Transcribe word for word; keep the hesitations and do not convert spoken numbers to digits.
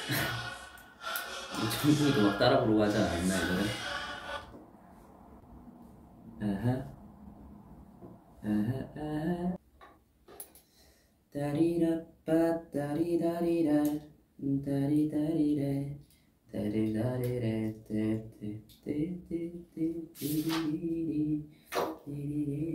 정국이도 막 따라 부르고 하지 않았나 이 노래? 아하 아하 아하 다리라빠 다리다리라 다리다리래 다리다리래 떼떼떼떼떼